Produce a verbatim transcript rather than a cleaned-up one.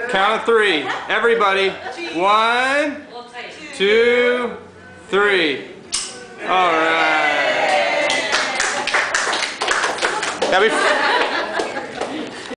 Count of three. Everybody. One, two, three. All right. Now,